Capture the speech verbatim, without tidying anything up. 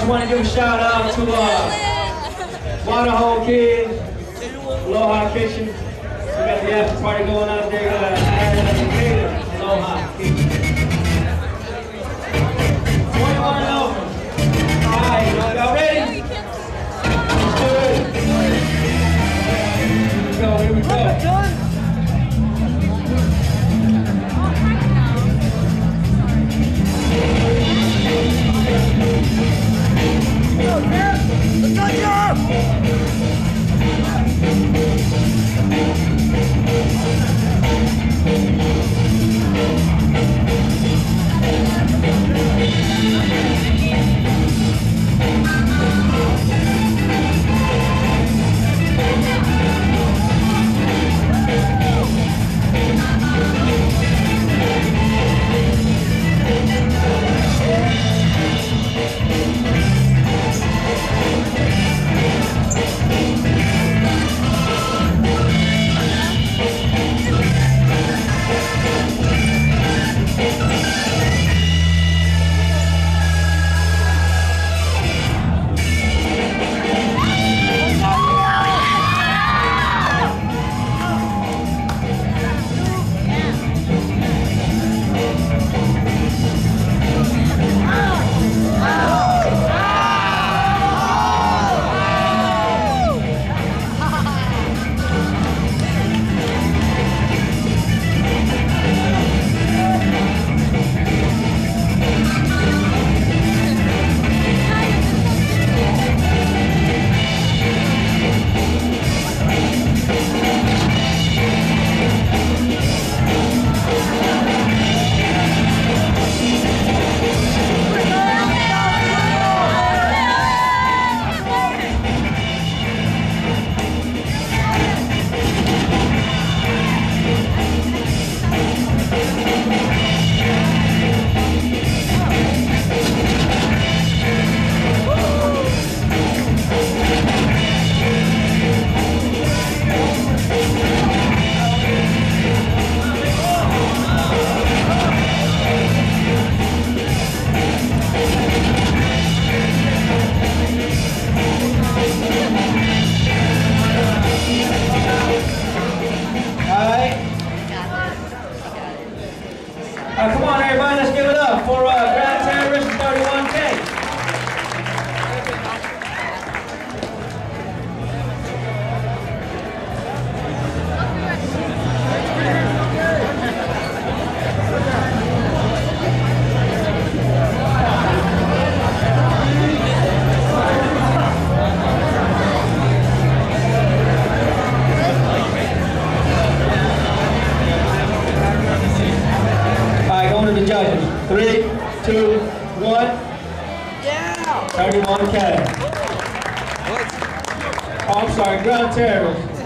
just want to give a shout out to uh, Waterhole Kids, Aloha Kitchen. We got the after party going out there. Got a Aloha Kitchen. twenty-one and over. All right, y'all ready? Let's do it. Here we go, here we go. Uh, come on, everybody, let's give it up for uh, Grand Terrorist thirty-one K. The judges. Three, two, one. Yeah. thirty-one K. Oh, I'm sorry, Grand Terrorist.